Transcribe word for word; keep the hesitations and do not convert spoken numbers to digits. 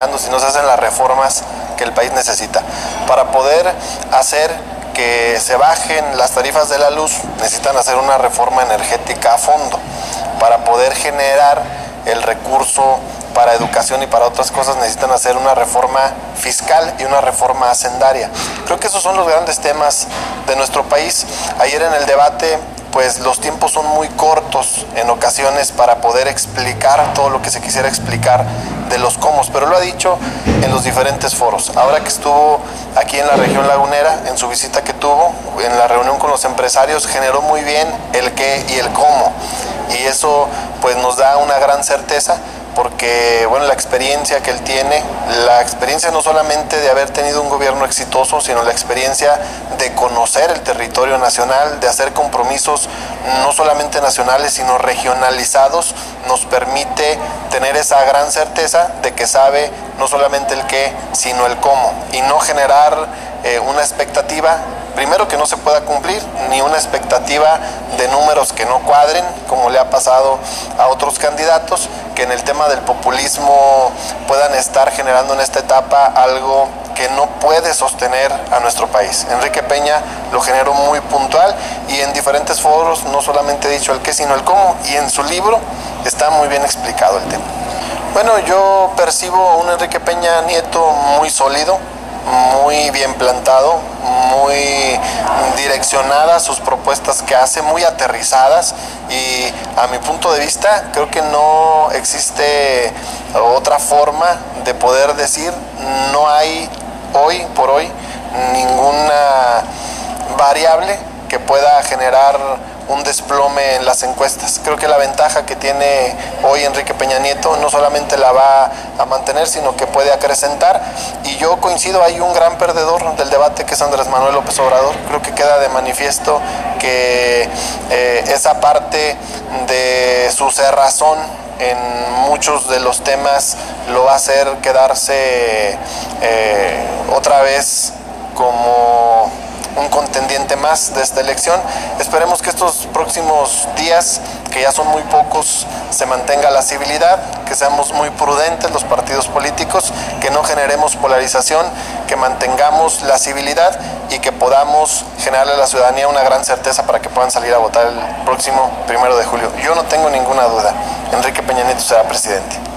si no se hacen las reformas que el país necesita. Para poder hacer que se bajen las tarifas de la luz, necesitan hacer una reforma energética a fondo. Para poder generar el recurso para educación y para otras cosas, necesitan hacer una reforma fiscal y una reforma hacendaria. Creo que esos son los grandes temas de nuestro país. Ayer en el debate, pues los tiempos son muy cortos en ocasiones para poder explicar todo lo que se quisiera explicar de los cómo, pero lo ha dicho en los diferentes foros. Ahora que estuvo aquí en la región lagunera, en su visita que tuvo, en la reunión con los empresarios, generó muy bien el qué y el cómo, y eso pues nos da una gran certeza, porque bueno, la experiencia que él tiene, la experiencia no solamente de haber tenido un gobierno exitoso, sino la experiencia de conocer el territorio nacional, de hacer compromisos no solamente nacionales, sino regionalizados, nos permite tener esa gran certeza de que sabe no solamente el qué, sino el cómo, y no generar eh, una expectativa, primero que no se pueda cumplir, ni una expectativa de números que no cuadren, como le ha pasado a otros candidatos, que en el tema del populismo puedan estar generando en esta etapa algo que no puede sostener a nuestro país. Enrique Peña lo generó muy puntual y en diferentes foros no solamente he dicho el qué, sino el cómo, y en su libro está muy bien explicado el tema. Bueno, yo percibo un Enrique Peña Nieto muy sólido, muy bien plantado, muy direccionadas sus propuestas que hace, muy aterrizadas, y a mi punto de vista creo que no existe otra forma de poder decir, no hay hoy por hoy ninguna variable que pueda generar un desplome en las encuestas. Creo que la ventaja que tiene hoy Enrique Peña Nieto no solamente la va a mantener, sino que puede acrecentar, y yo coincido, hay un gran perdedor del debate que es Andrés Manuel López Obrador. Creo que queda de manifiesto que eh, esa parte de su cerrazón en muchos de los temas lo va a hacer quedarse eh, otra vez como un contendiente más de esta elección. Esperemos que estos próximos días, que ya son muy pocos, se mantenga la civilidad, que seamos muy prudentes los partidos políticos, que no generemos polarización, que mantengamos la civilidad y que podamos generarle a la ciudadanía una gran certeza para que puedan salir a votar el próximo primero de julio. Yo no tengo ninguna duda, Enrique Peña Nieto será presidente.